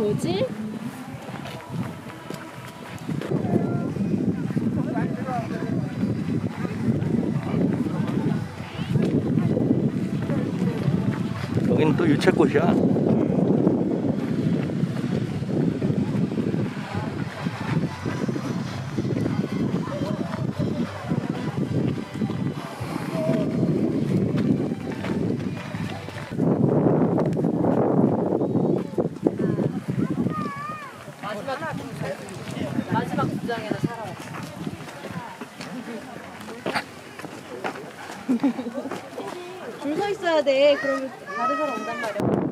뭐지? 여기는 또 유채꽃이야. 마지막 구장에서 살아왔어. 줄 서 있어야 돼. 그러면 다른 사람 온단 말이야.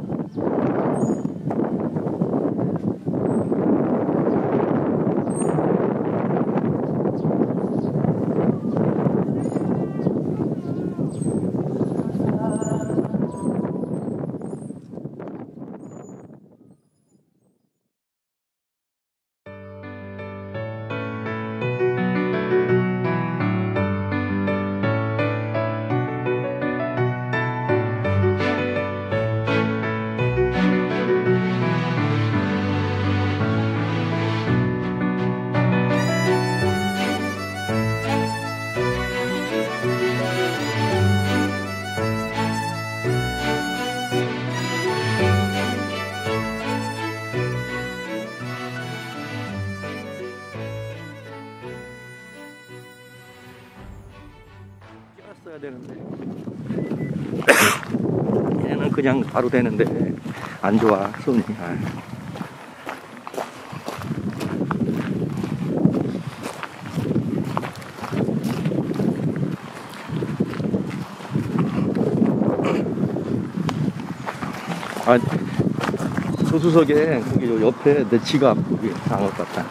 써야 되는데 얘는 그냥 바로 되는데 안 좋아 손이. 조수석에 거기 요 옆에 내 지갑 거기 장어 같다.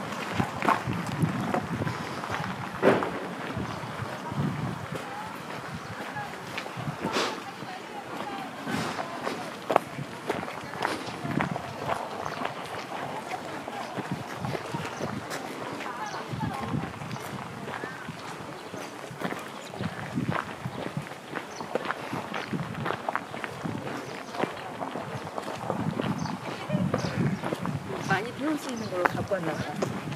많이 태울 수 있는 걸로 갖고 왔나 봐.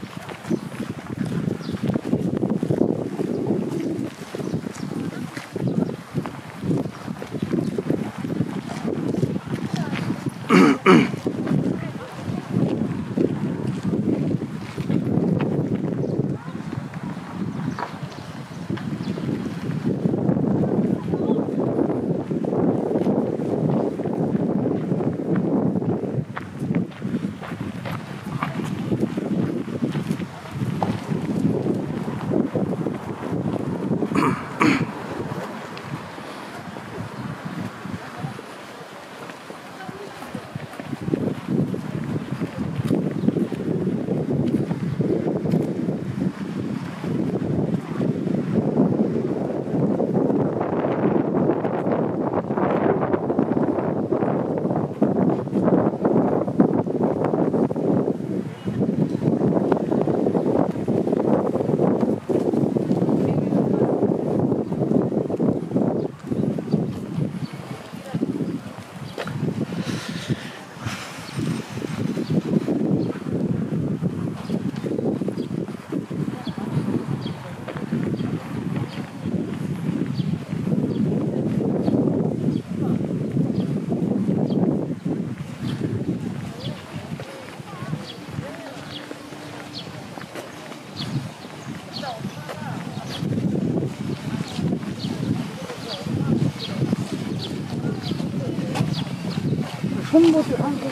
홍보를 하고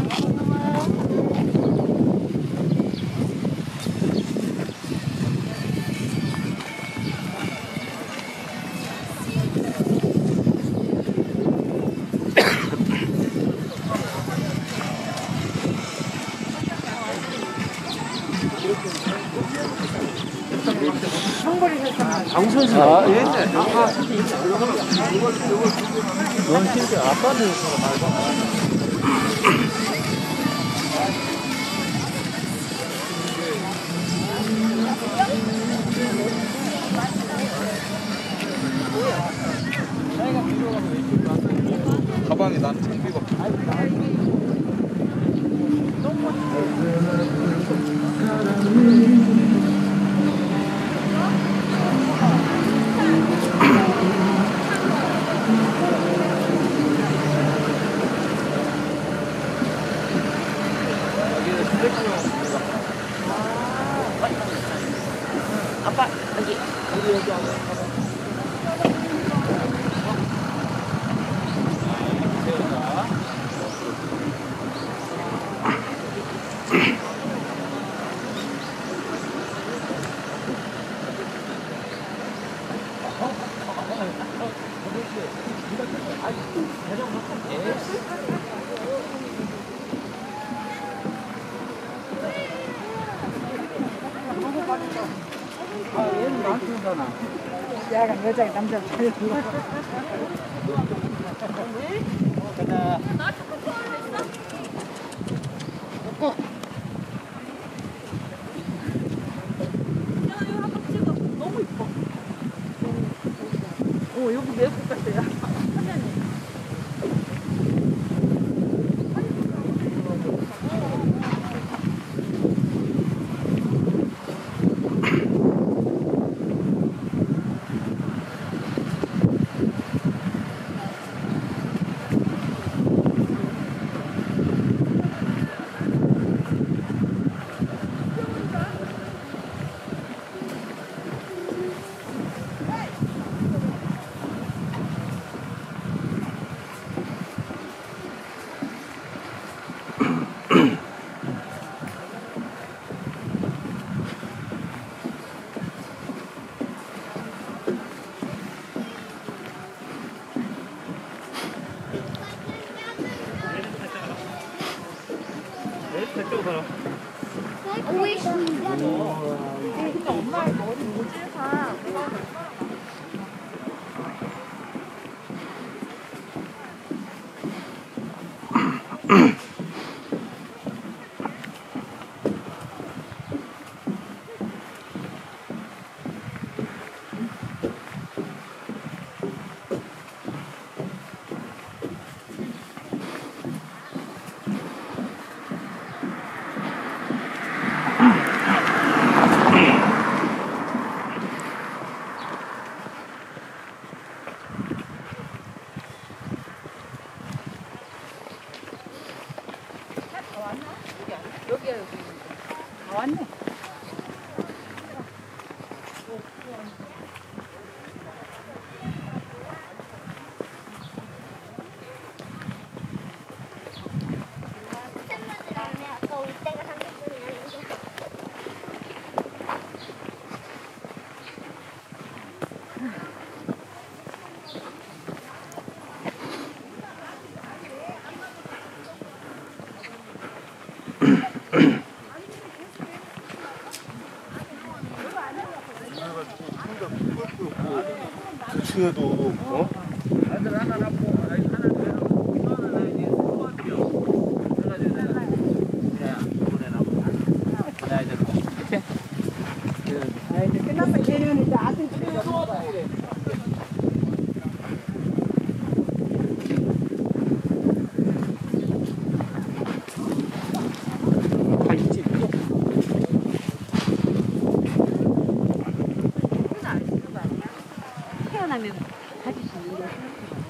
장선수. 예. 넌 진짜 아빠는 말고. 가방에 나는 장비가 얘는 남편이잖아. 야간 여자가 남자 잘 불러. 가자. 오 여기 외국 같아요. 화면이. 근데 엄마의 머리 모질사. 여기야 여기. 다 왔네. 아까 올 때가 30분이었는데. 그 중에도 어? 아들 하나 낳고 아이 하나 낳고 이거는 이제 소화비요. 그래가지고 내가 이번에 낳고 나 이제 아 이제 끝났어. 걔는 이제 아들 집에 가서. 태어나면 가질 수 있는 거.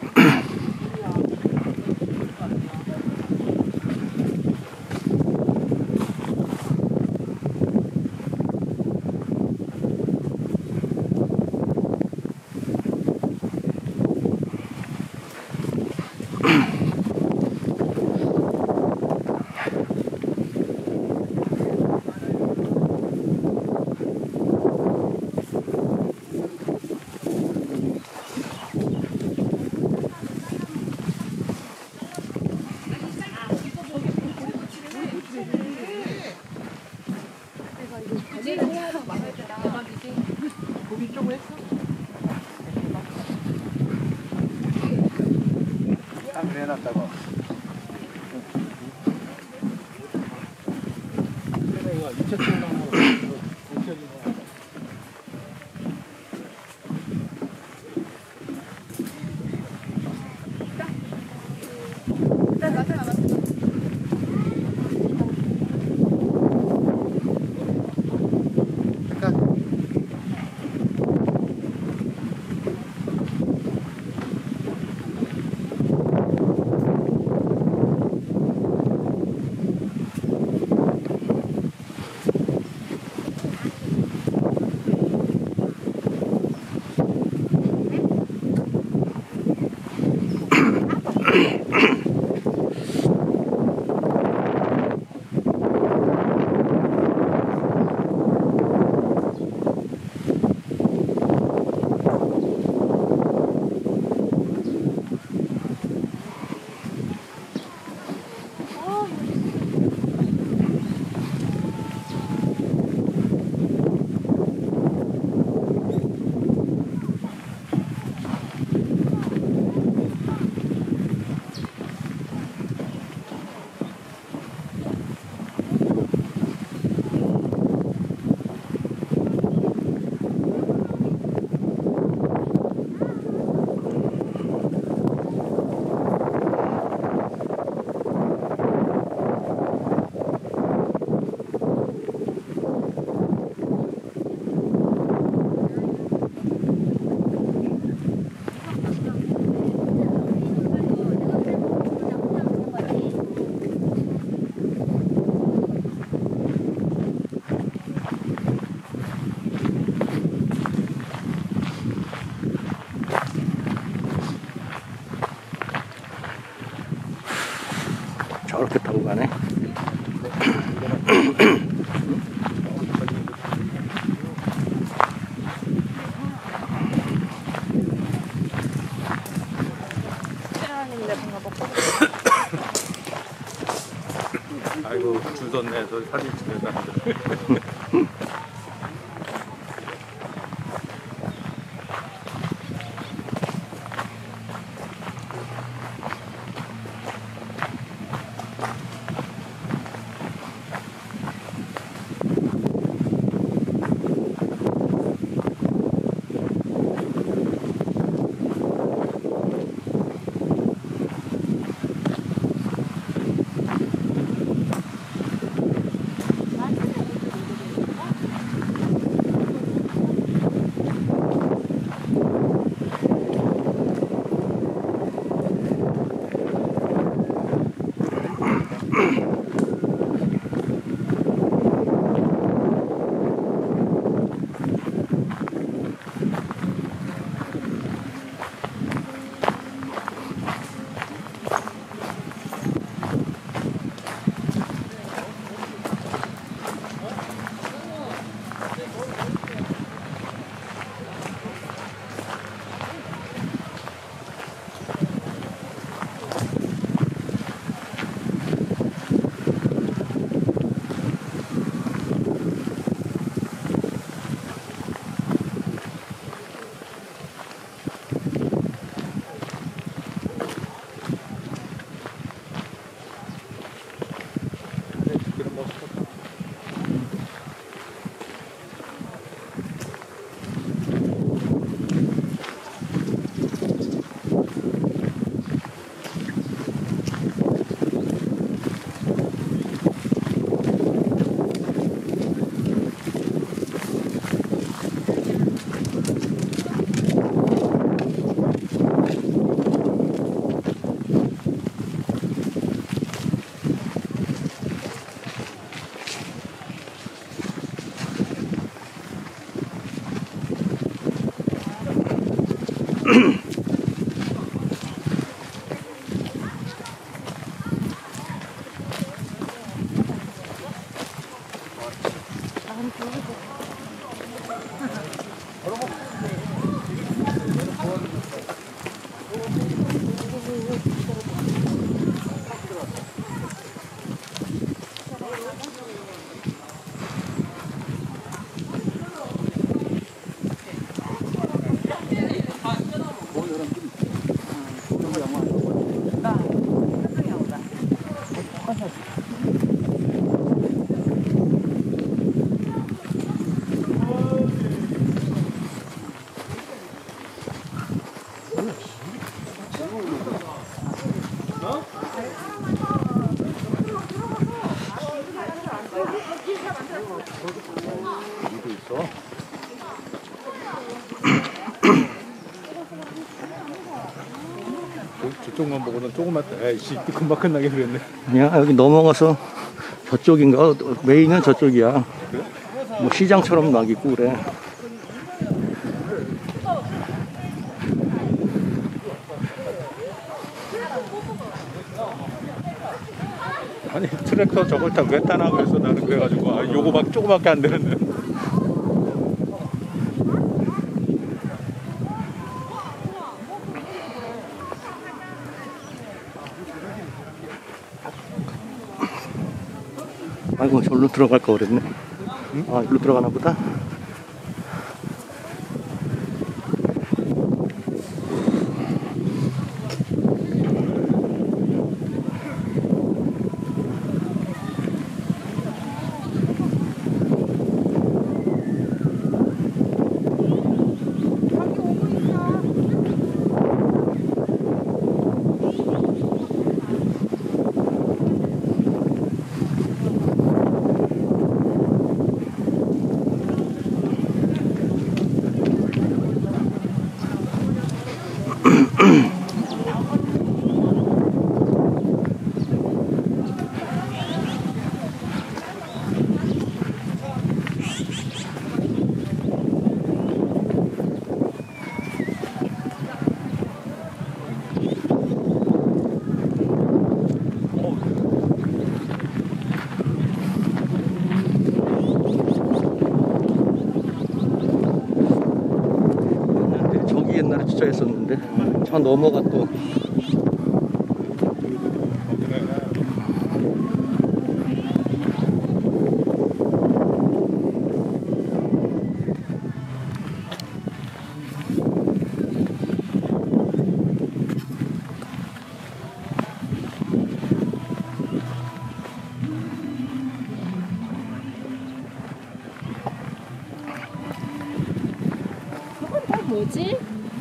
고기 좀 했어? 딱 해놨다고. 그래 이거 2천 넘어. 2천이네. 오랜만에. 아이고 줄 섰네. 저 사진 찍는다. 저쪽만 보고는 조그맣다. 에이씨, 금방 끝나게 그랬네. 야, 여기 넘어가서 저쪽인가? 메인은 저쪽이야. 뭐 시장처럼 막 있고 그래. 아니 트랙터 저걸 다 왜 따나 그래서 나는 그래가지고 아, 요거 막 조그맣게 안 되는데. 아이고, 저기로 들어갈 거 그랬네. 아, 이리로 들어가나 보다. 저 넘어가 또. 뭐지?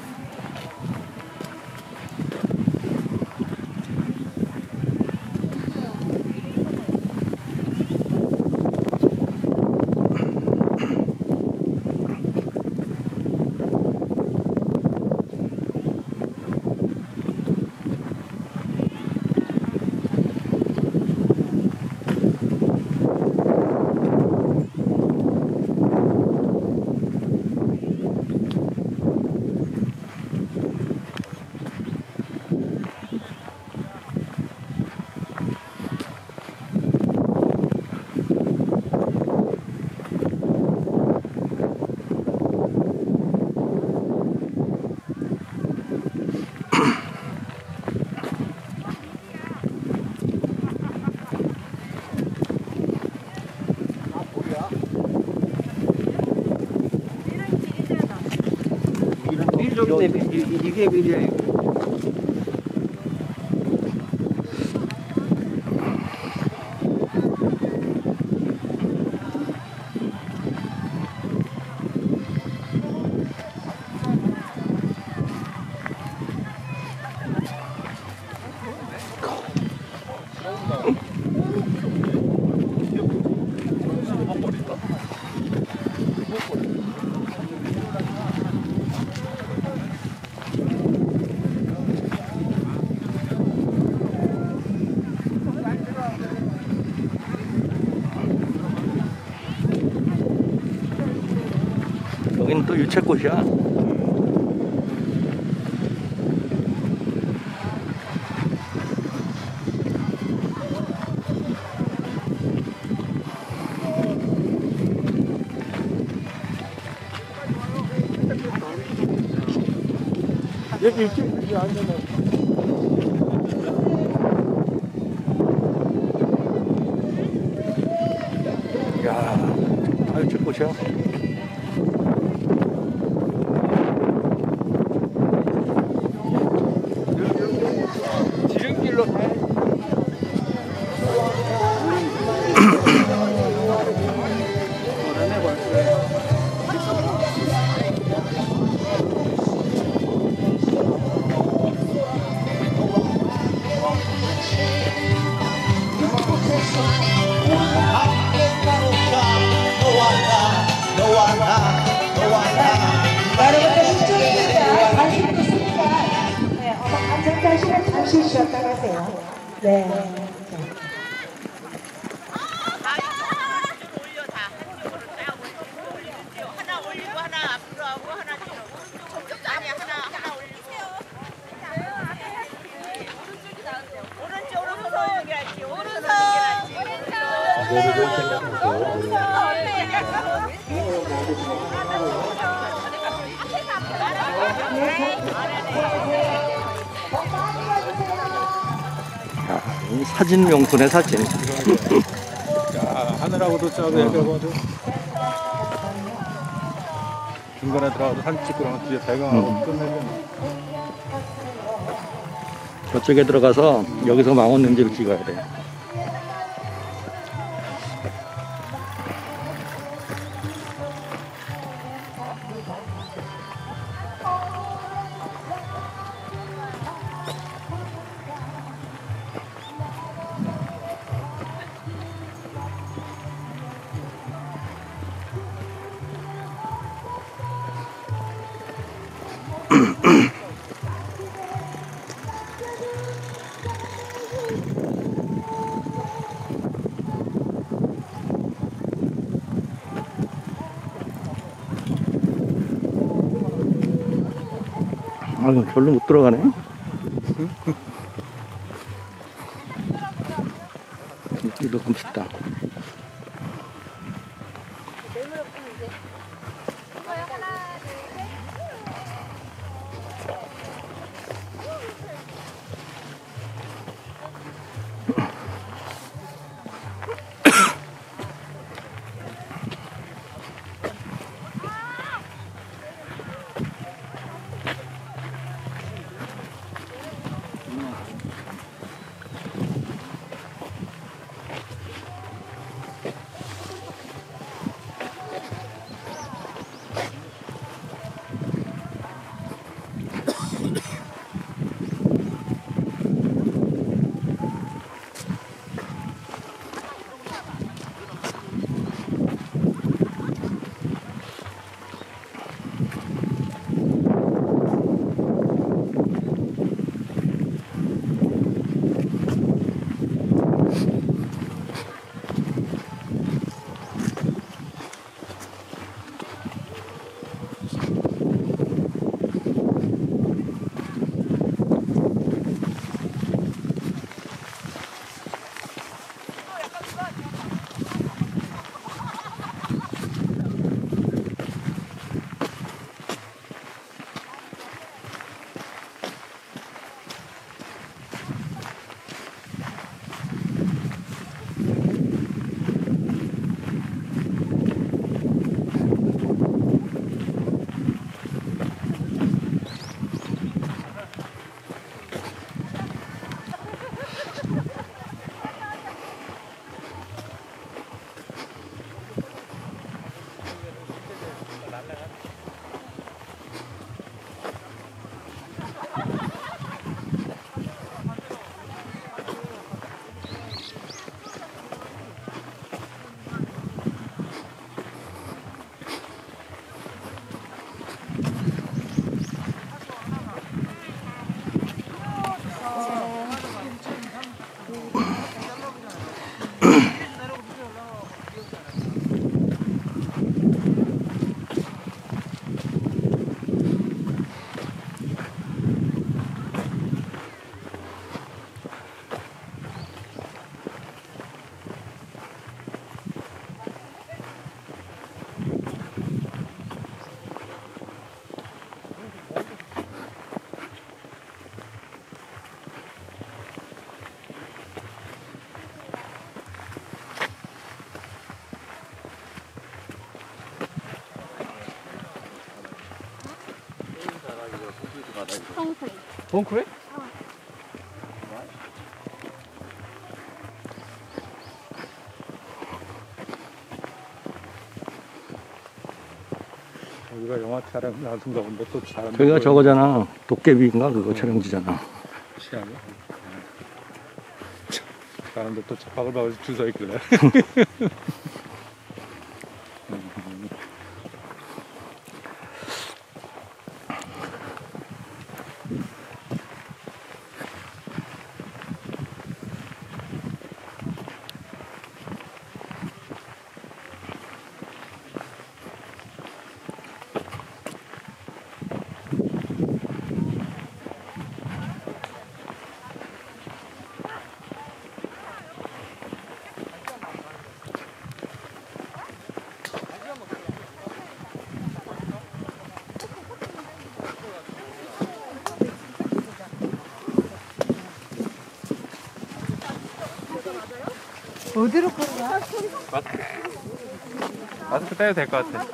이게 밀이에요. 여기는 또 유채꽃이야. 여기 여기 앉아놔. 야, 다 유채꽃이야. 지름길로 다. 여러분들 이쪽입니다. 관심 있으니까 잠깐 시간 잠시 쉬었다 가세요. 네. 하나 올리고 하나 앞으로 하고 하나 뒤로. 아니 하나 올리세요. 오른쪽으로 연결할지. 오른쪽. 이 사진 명분의 사진. 자, 하늘하고도 짜도 해가지고 중간에 들어가서 사진 찍고 나면 뒤에 배경하고 끝내면. 저쪽에 들어가서 여기서 망원 렌즈를 찍어야 돼. 아유, 별로 못 들어가네. 이거 좀 쉽다. 콘크리? 우리가 영화 촬영 나선가 본데 또 사람. 저기가 저거잖아. 도깨비인가 그거 촬영지잖아. 시간이. 사람들 또 바글바글 줄 서 있길래. 어디로 가는 거야? 마스크 떼도 될 것 같아.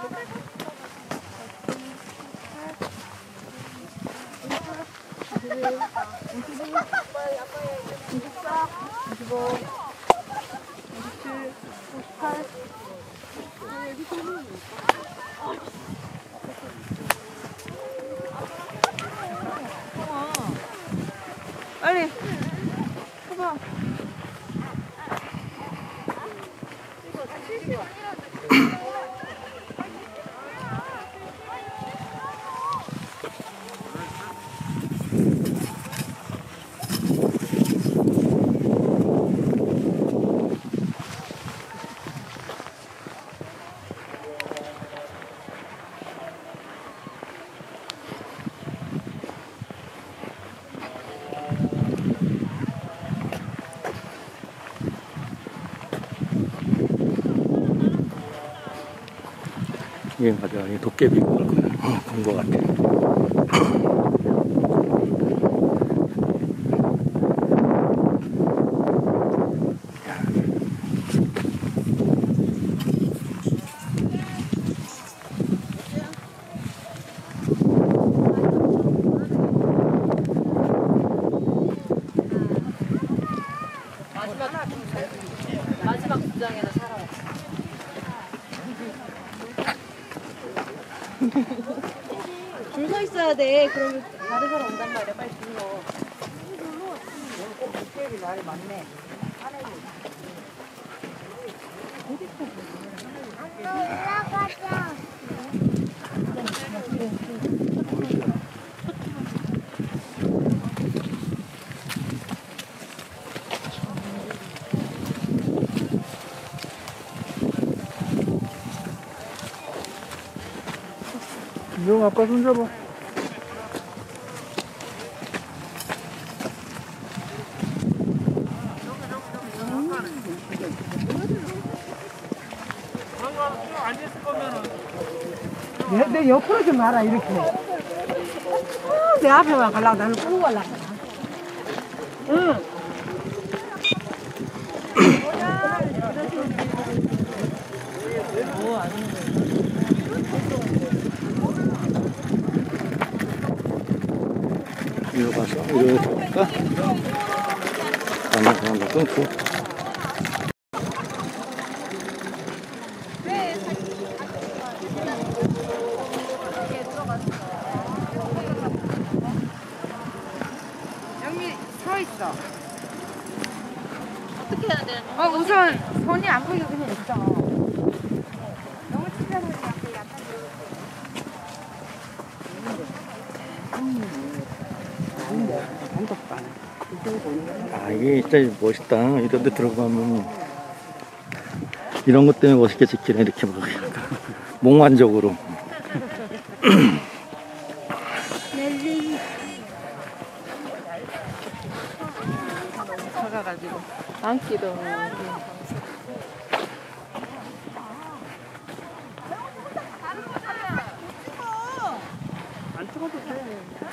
빨리 해봐. 이게 맞아. 이 도깨비 그걸 거야. 본 거 같아. 마지막 주장에는 살아왔어. 줄 서 있어야 돼. 그러면 다른 사람 온단 말이야. 빨리 불러. 올라가자. 명 아빠 손잡아. 내 옆으로 좀 와라 이렇게. 내 앞에만 가려고 나는 꼭 가려고. 응. 이리 가서 이리 갈까? 가면 그냥 끊고. 여기 서 있어. 어떻게 해야 되는 거야? 우선 손이 안 보이게 그냥 있어. 너무 친절하게 앞에 약간. 아, 이게 진짜 멋있다. 이런 데 들어가면 이런 것 때문에 멋있게 찍히네. 이렇게 막 몽환적으로. 가가지고 앉기도. 안 찍어도 돼.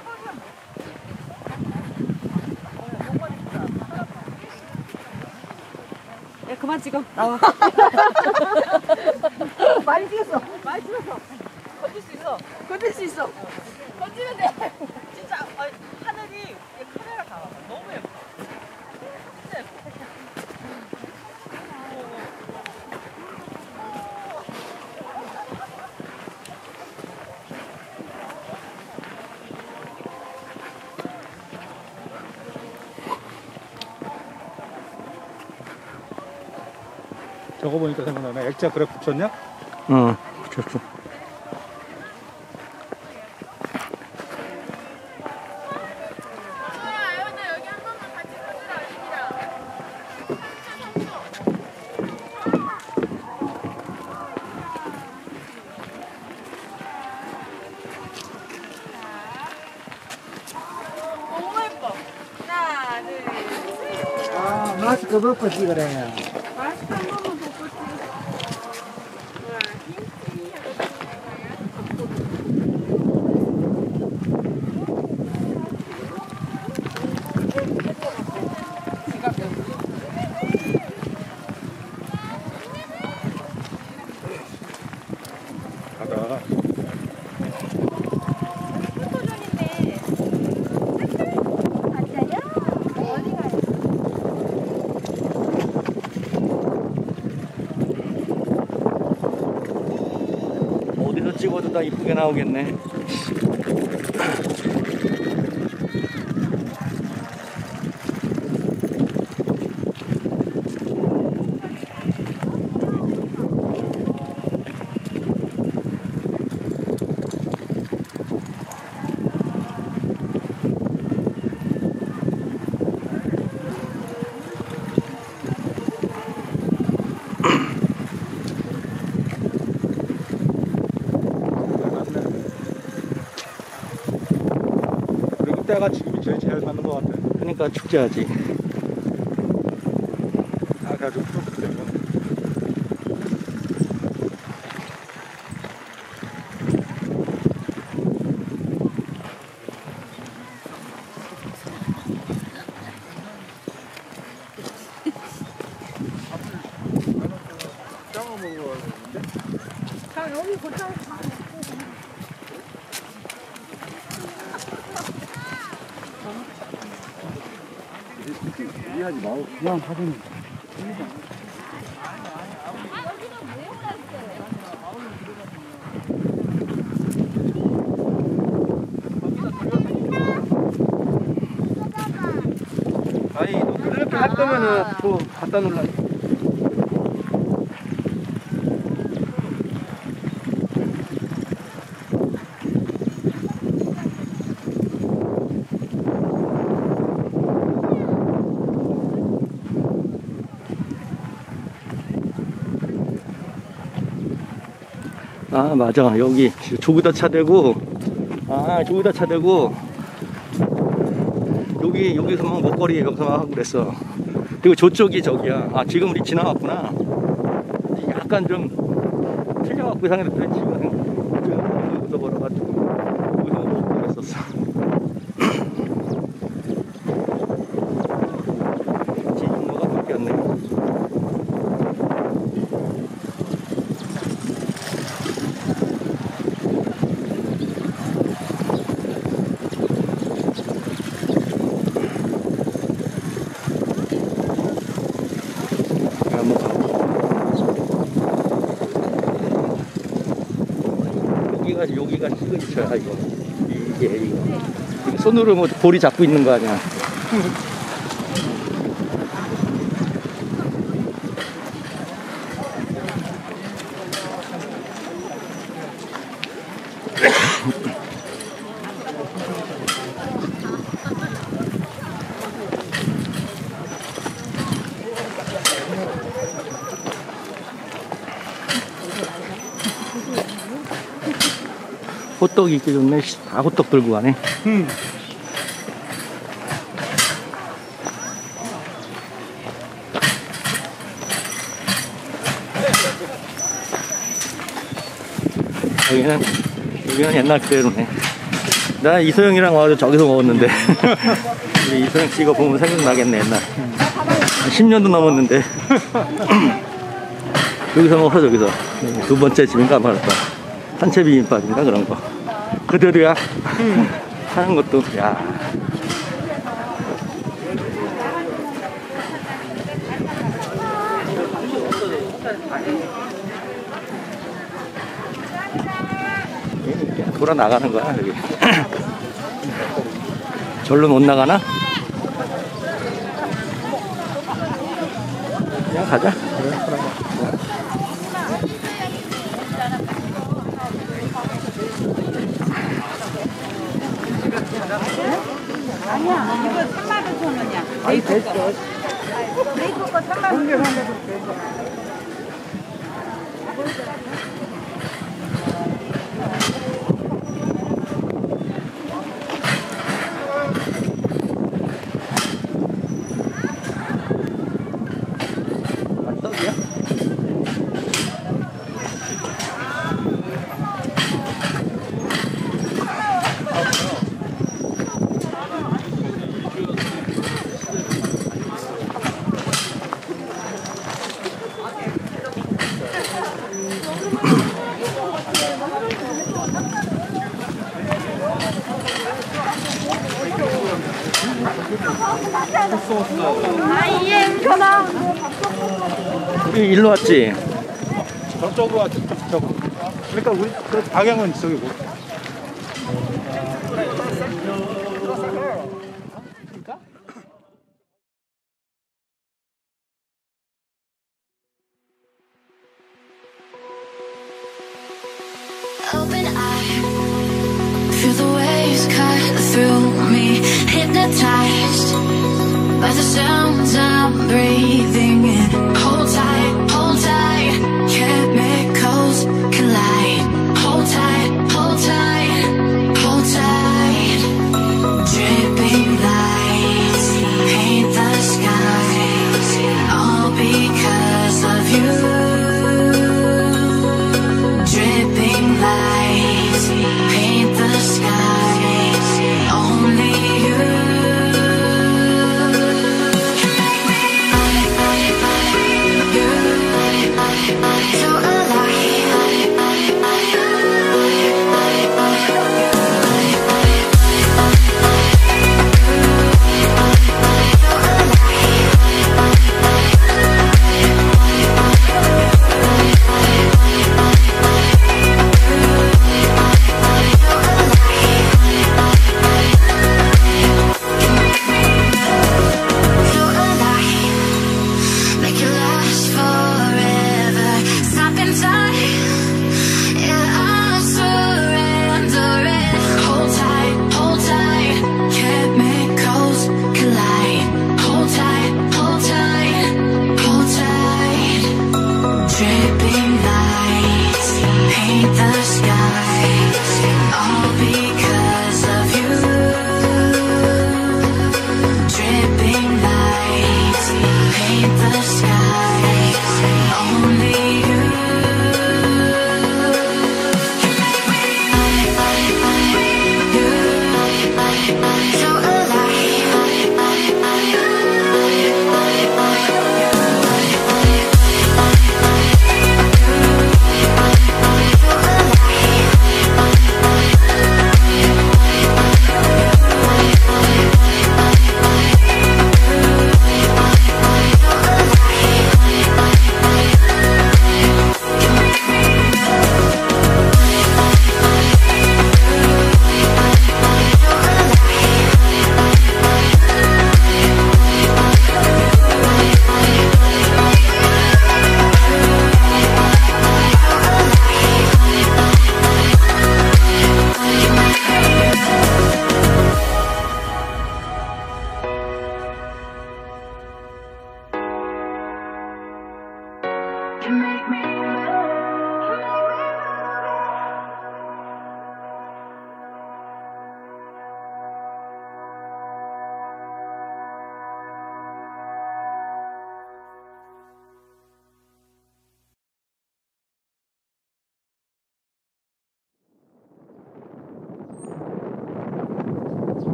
야 그만 찍어. 나와. 많이 찍었어. 많이 찍었어. 건질 수 있어. 건질 수 있어. 건지면 돼. 진짜. 하늘이 카메라 잡아서 너무 예뻐. 진짜 예뻐. 저거 보니까 생각나네. 액자 그래 붙였냐? 붙였어. 너무 예뻐. 하나, 둘, 셋. 아, 마스크 벗고 찍으래요. 마스크 한 번만 벗고 찍 가다. 어디서 찍어도 다 이쁘게 나오겠네. 그리고 때가 지금이 제일 맞는 것 같아. 그러니까 축제하지. 아주 푸석푸석해서. 이해하지 마. 그냥 사진. 아니, 너 그렇게 할 거면은 또 갖다 놓으려. 아, 맞아. 여기 저기다 차대고, 저기다 차대고, 여기서만 먹거리 여기서만 하고 그랬어. 그리고 저쪽이 저기야. 아, 지금 우리 지나갔구나. 약간 좀 틀려갖고 이상했는데 지금 여기서 걸어가지고 여기서 먹고 그랬었어. 지금 뭐가 바뀌었네. 여기가 시그니처야 이거. 이거 손으로 뭐 볼이 잡고 있는 거 아니야. 호떡 있기 좋네. 다 호떡 들고 가네. 여기는 옛날 그대로네. 나 이소영이랑 와서 저기서 먹었는데. 우리 이소영 씨 이거 보면 생각나겠네, 옛날. 10년도 넘었는데. 여기서 먹어, 저기서. 두 번째 집인가 말았다. 산채 비빔밥인가 그런 거. 그대로야. 사는 것도, 야. 돌아 나가는 거야, 여기. 절로 못 나가나? 그냥 가자. 아니 됐어. 메이커 거 3만 원. 떡이야? 우리 일로 왔지? 저쪽으로 와, 저쪽. 그러니까 우리 그 방향은 저기 뭐. Open eye, feel the waves cut through me, hypnotized by the sounds I'm breathing in. Hold tight, chemicals collide. Hold tight, hold tight, hold tight. Dripping lights paint the skies, all because of you. Dripping lights paint the skies, only you. I feel alive.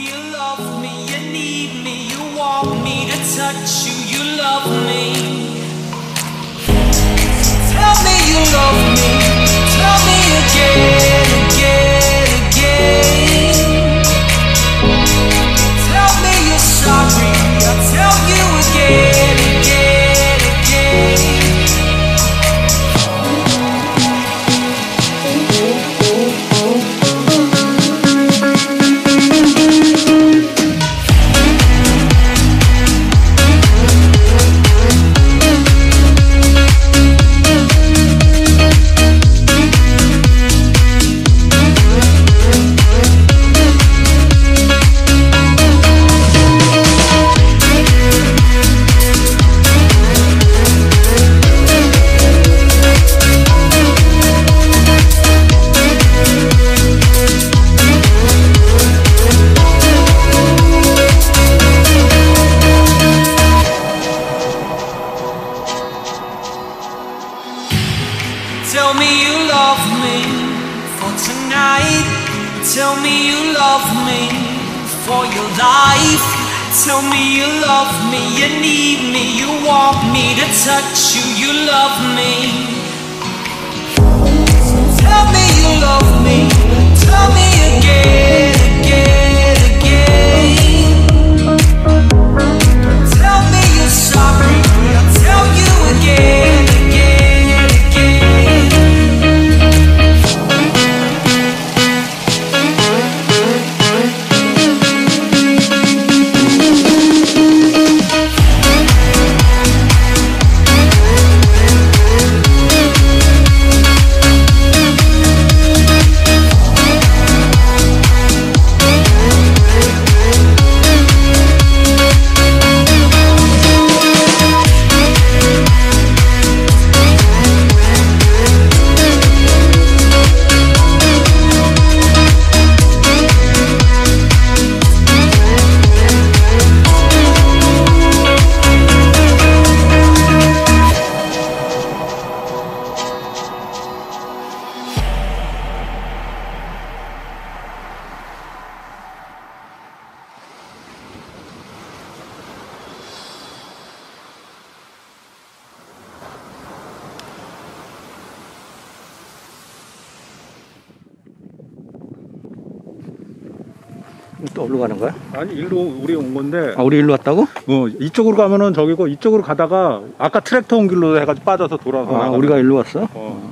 you love me, you need me, you want me to touch you, you love me. Tell me you love me, tell me again, again, again. Tell me you're sorry, I'll tell you again, again, again. Tell me you love me for tonight. Tell me you love me for your life. Tell me you love me, you need me, you want me to touch you, you love me. Tell me you love me, tell me again, again, again. Tell me you're sorry, I'll tell you again, again, again. 또 어디로 가는 거야? 아니 일로 우리 온 건데. 아, 우리 일로 왔다고? 이쪽으로 가면은 저기고 이쪽으로 가다가 아까 트랙터 온 길로 해가지고 빠져서 돌아서. 아, 나가는 우리가 일로 왔어?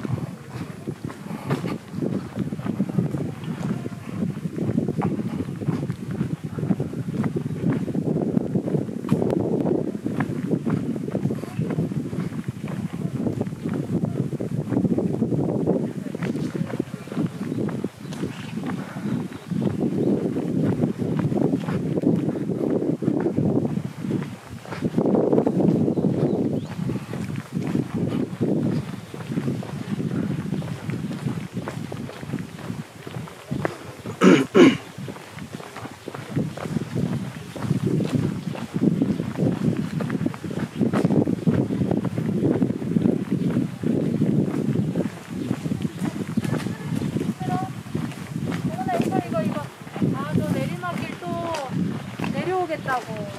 이거. 아, 저 내리막길 또 내려오겠다고.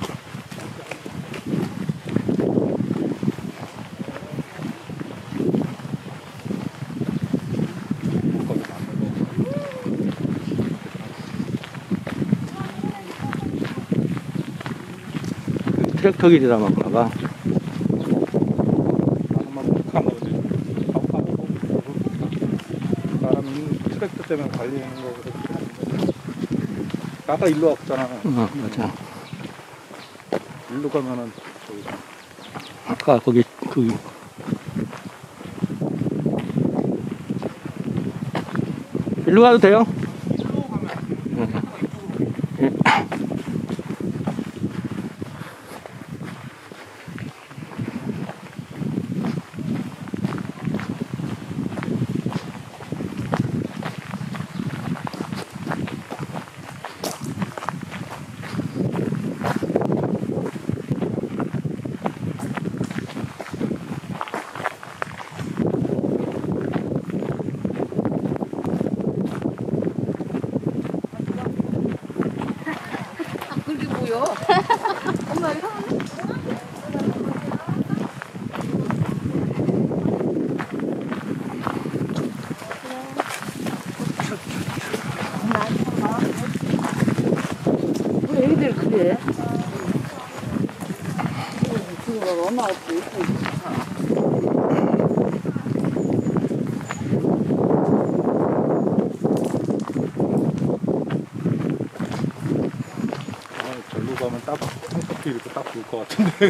트랙터 길이라 그런가 봐. 사람이 트랙터 때문에 갈리는 거거든. 아까 일로 왔잖아. 맞아. 일로 가면은 저기. 아까 거기 일로 가도 돼요? 뭐요? 엄마 여기 사왔네? 왜 애들 그래? 엄마 없지. 절로 가면 딱 해석기 이렇게 딱 볼 것 같은데.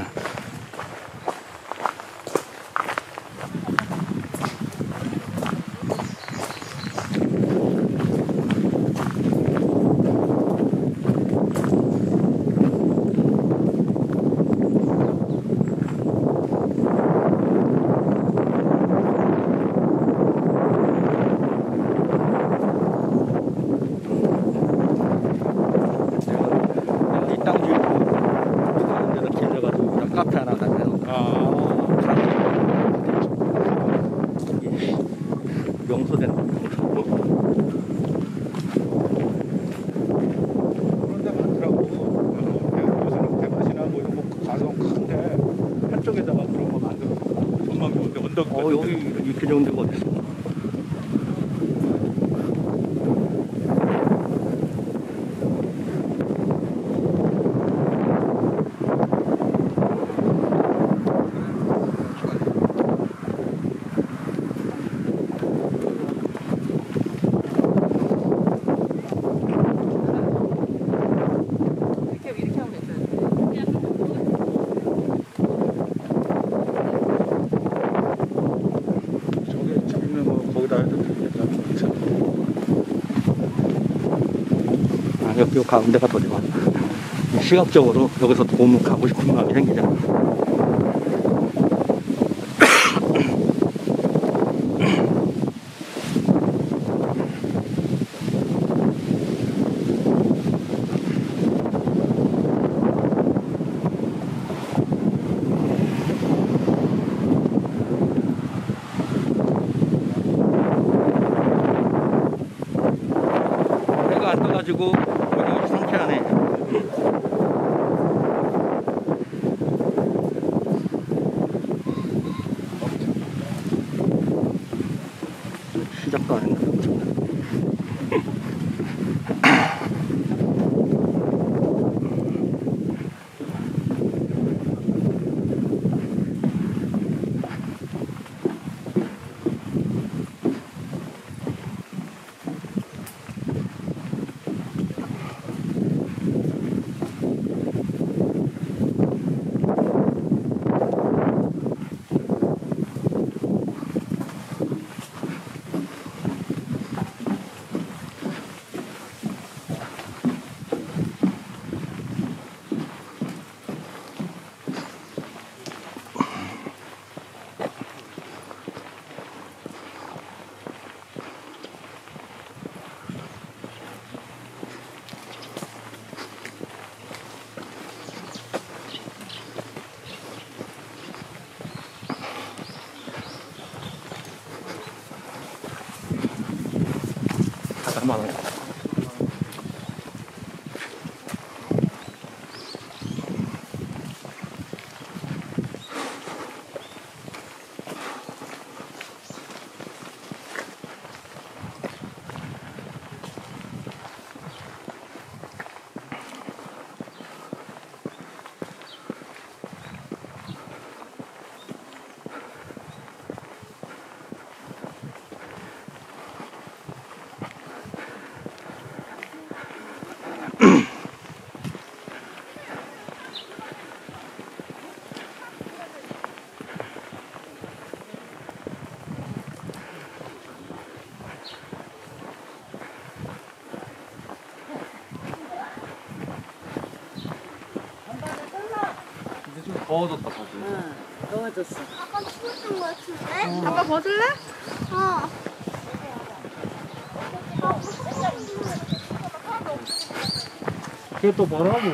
내가 이 땅 뒤에 가는 데서 길려가지고 그냥 카페 하나 가면 명소된 그런 데 많더라고. 요새는 대밭이나 뭐 이런 거 가성 큰데 한쪽에다가 그런 거 만들어. 전망 좋은데 언덕. 여기 이렇게 좋은 데가 어딨어. 이렇게 하면 됐어요. 저기 집이면 뭐 거기다 해도 되겠다. 여기 가운데가 더 좋아. 시각적으로 여기서 보면 가고 싶은 마음이 생기잖아. 해가 안 떠가지고 여기 상쾌하네. 시작도 안 했는데 바다만 원. 더워졌다 다시. 응, 더워졌어. 아까 추웠던 거 같은데? 아빠 벗을래? 어. 그게 또 뭐라고?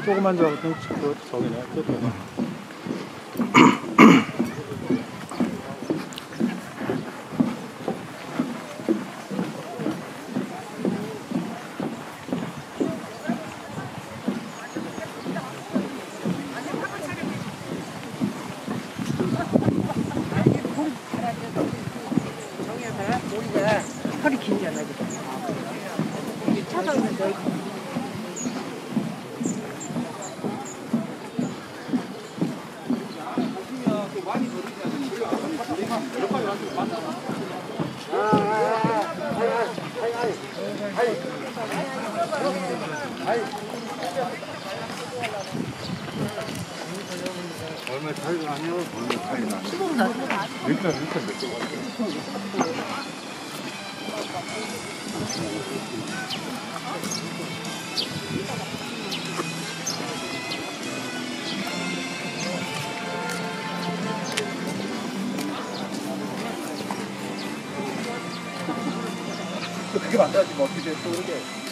조그만 저기네. 저기네. 우리가 허리 긴잖아. 찾아오면 너 얼마 차이가 아니야? 얼마 차이가 아니야? 일단 몇개 같아. 그게 만들어지면 어떻게 돼? 또 그렇게.